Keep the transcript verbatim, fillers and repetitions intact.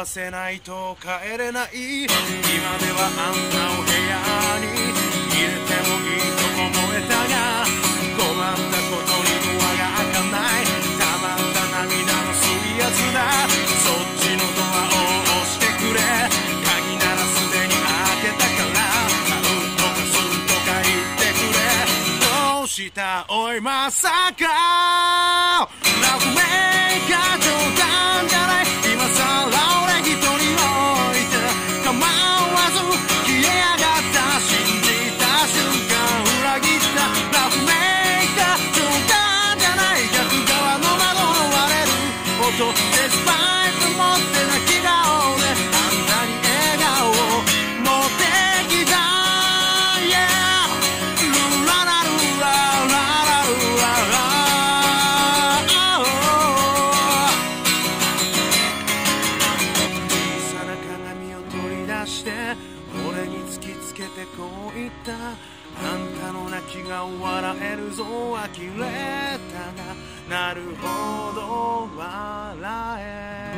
せないと帰れない。今ではあんたを部屋に入れてもいいと思えたが、困ったことにドアが開かない。たまった涙の水圧だ。そっちのドアを押してくれ。鍵ならすでに開けたから、うんとかすんとか言ってくれ。どうしたおいまさかラブメーカー冗談じゃない。今さら俺一人置いて構わず消えやがった。信じた瞬間裏切った。ラブメーカー冗談じゃない。逆側の窓の割れる音、デスパイプ持って泣き顔であんたに笑顔を持ってきた。 Yeah ルララルラララルララ。小さな鏡を取り出して俺に突きつけてこう言った。あんたの泣き顔笑えるぞ呆れたが、なるほど笑え